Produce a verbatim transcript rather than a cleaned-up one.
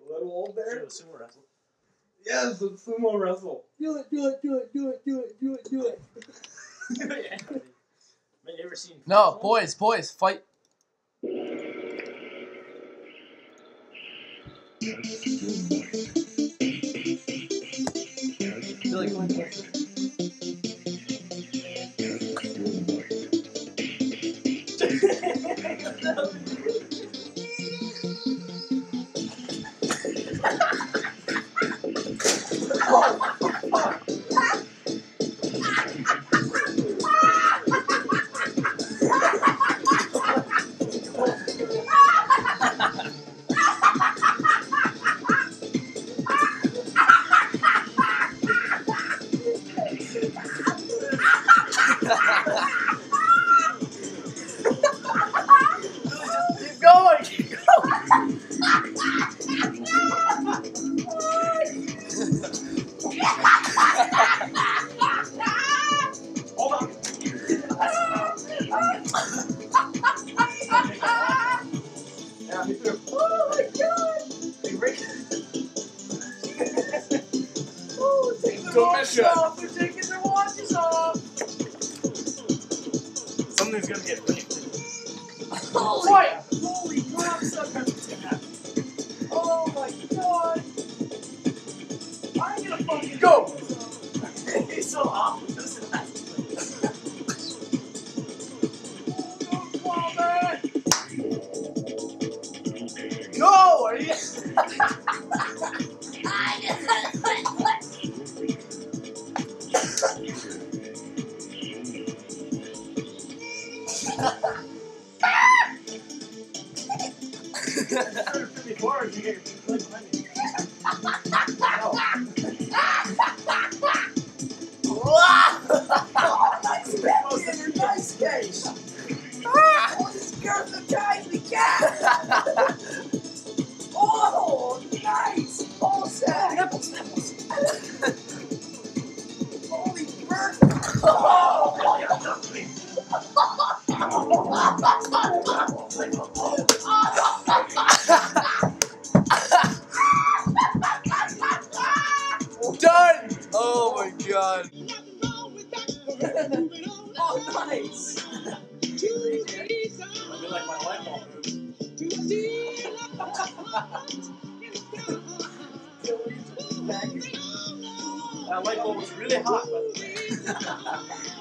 little old there. So sumo wrestle. Yes, it's sumo wrestle. Do it, do it, do it, do it, do it, do it, do it. Man, you ever seen? No, boys, boys, fight. Billy, come on. Keep going, keep going. Hold on. Yeah, me too. Oh my god! Hey, Rick. Oh, take the Don't watches miss it. off! They're taking their watches off! Something's gonna get rigged. Holy, Fire! holy crap, sucker! Oh my god! I'm gonna fucking Go! take this off. He's so awful. This is not. Oh, come on, man! No! Are you? Before you get your leg behind me. Oh, nice catch! Nice catch! Oh, this girl's a tiny cat! Oh, nice! All set! Nipples, nipples. Holy bird! Oh, Done! Oh my god. oh nice! I feel like my light bulb moves. That light bulb was really hot, but